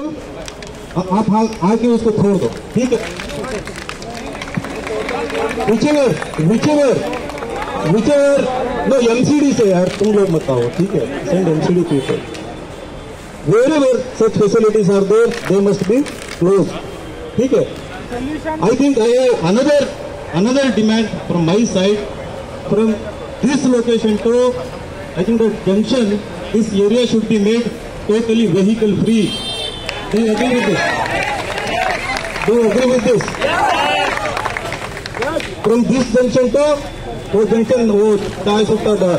आप आके उसको छोड़ दो, ठीक है। whichever no MCD से यार तुम लोग मत आओ, ठीक है, send MCD people. Wherever such facilities are there, they must be closed, ठीक है। I think I have another demand from my side. From this location to, I think the junction, this area should be made totally vehicle free. Do you agree with this? Do you agree with this? From this junction to वो junction वो 250 का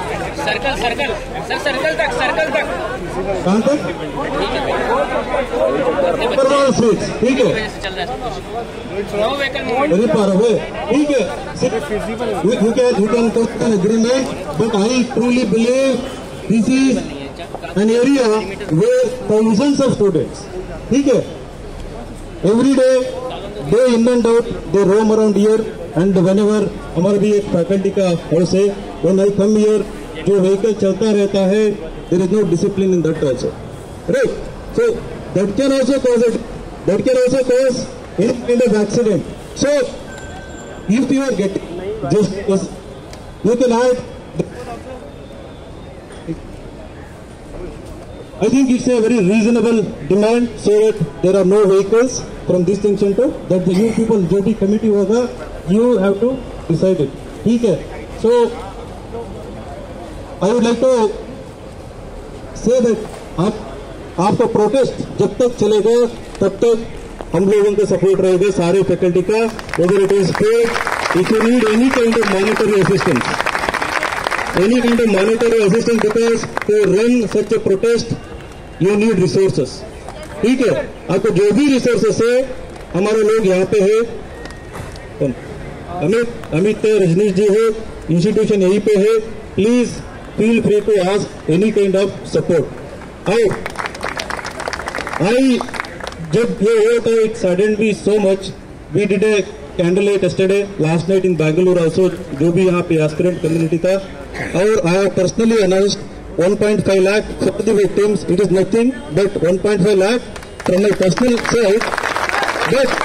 circle तक कहाँ तक परवान sweet, ठीक है, very far away, ठीक है। You can come to an agreement, but I truly believe this is an area where thousands of students, ठीक है, every day in and out they roam around here, and whenever हमारा भी एक faculty का house है, when I come here जो vehicle चलता रहता है, there is no discipline in that also, right? So that can also cause any kind of accident. So if you are getting just you can add, I think it's a very reasonable demand so that there are no vehicles from this junction to that. The you people जो भी committee होगा, you have to decide it, ठीक है। So I would like to say that आपका protest जब तक चलेगा तब तक हम लोगों का सपोर्ट रहेगा, सारे फैकल्टी का, whether it is paid, if you need any kind of monetary assistance, because to run such a protest you need resources, ठीक है। आपको जो भी रिसोर्सेस है, हमारे लोग यहाँ पे है, अमित रजनीश जी है, इंस्टीट्यूशन यहीं पे है, please feel free to ask any kind of support. I जब ये हुआ था, it sudden be so much, we did a candle light yesterday, last night in Bangalore also, जो भी यहाँ पे एस्पिरेंट कम्युनिटी था, और I have personally announced 1.5 lakh for the victims. It is nothing but 1.5 lakh from my personal side. But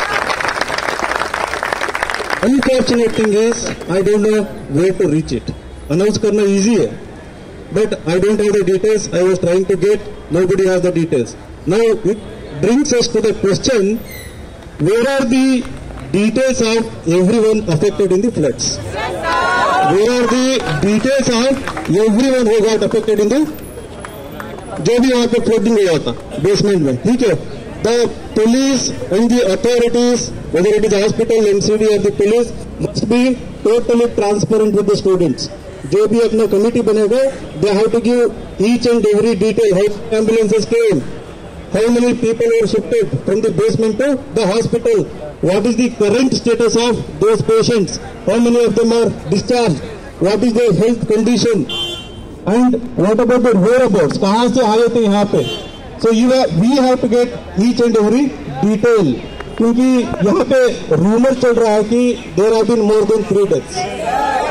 unfortunate thing is, I don't know where to reach it. Announce करना easy है, but I don't have the details. I was trying to get, nobody has the details. Now it brings us to the question: where are the details of everyone affected in the floods? Where are the details of everyone who got affected in the, जो भी यहाँ पे flooding हुआ था basement में, ठीक है। The police and the authorities, whether it is hospital, MCD or the police, must be totally transparent with the students. जो भी अपना कमिटी बनेगा, they have to give each and every detail. How ambulances came, how many people were shifted from the basement to the hospital, what is the current status of those patients, how many of them are discharged, what is their health condition, and what about their whereabouts, कहाँ से आए थे यहाँ पे। So we have to get each and every detail, क्योंकि यहाँ पे rumor चल रहा है कि there have been more than 3 deaths,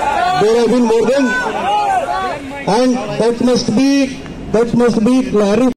and that must be clarified.